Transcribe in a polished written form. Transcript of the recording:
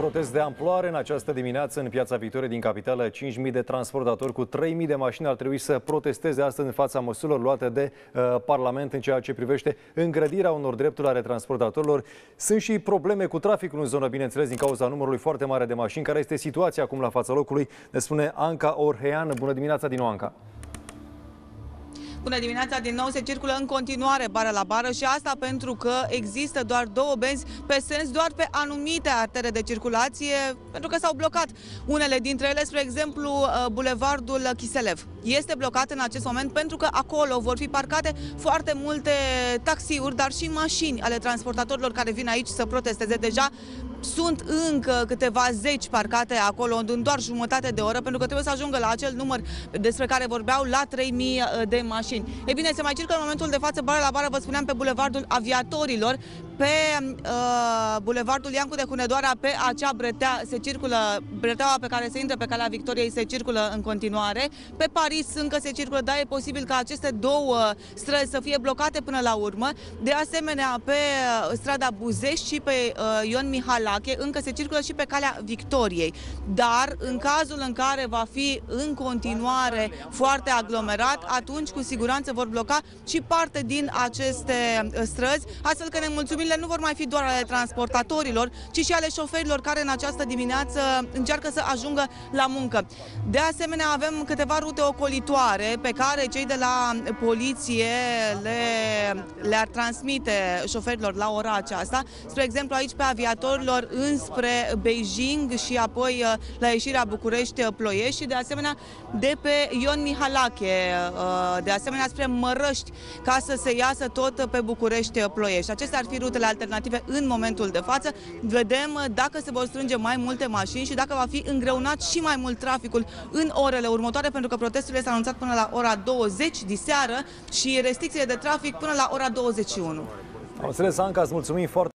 protest de amploare în această dimineață în Piața Victoriei din capitală. 5.000 de transportatori cu 3.000 de mașini ar trebui să protesteze astăzi în fața măsurilor luate de Parlament în ceea ce privește îngrădirea unor drepturi ale transportatorilor. Sunt și probleme cu traficul în zonă, bineînțeles, din cauza numărului foarte mare de mașini. Care este situația acum la fața locului? Ne spune Anca Orhean. Bună dimineața din nou, Anca! Bună dimineața, din nou se circulă în continuare bară la bară și asta pentru că există doar două benzi pe sens, doar pe anumite artere de circulație, pentru că s-au blocat unele dintre ele, spre exemplu bulevardul Chiselev. Este blocat în acest moment pentru că acolo vor fi parcate foarte multe taxiuri, dar și mașini ale transportatorilor care vin aici să protesteze. Deja sunt încă câteva zeci parcate acolo în doar jumătate de oră, pentru că trebuie să ajungă la acel număr despre care vorbeau, la 3.000 de mașini. Ei bine, se mai circulă în momentul de față bară la bară, vă spuneam, pe bulevardul Aviatorilor, pe bulevardul Iancu de Hunedoara, pe acea bretea se circulă, breteaua pe care se intră pe Calea Victoriei se circulă în continuare. Pe Paris încă se circulă, dar e posibil ca aceste două străzi să fie blocate până la urmă. De asemenea, pe strada Buzești și pe Ion Mihalache încă se circulă și pe Calea Victoriei. Dar în cazul în care va fi în continuare foarte aglomerat, atunci cu siguranță vor bloca și parte din aceste străzi, astfel că nemulțumirile nu vor mai fi doar ale transportatorilor, ci și ale șoferilor care în această dimineață încearcă să ajungă la muncă. De asemenea, avem câteva rute ocolitoare pe care cei de la poliție le-ar transmite șoferilor la ora aceasta. Spre exemplu, aici pe Aviatorilor înspre Beijing și apoi la ieșirea București-Ploiești și de asemenea de pe Ion Mihalache, de asemenea spre Mărăști, ca să se iasă tot pe București-Ploiești. Acestea ar fi rutele alternative în momentul de față. Vedem dacă se vor strânge mai multe mașini și dacă va fi îngreunat și mai mult traficul în orele următoare, pentru că protestul este anunțat până la ora 20 diseară și restricțiile de trafic până la ora 21. Am înțeles, Anca, îți mulțumim foarte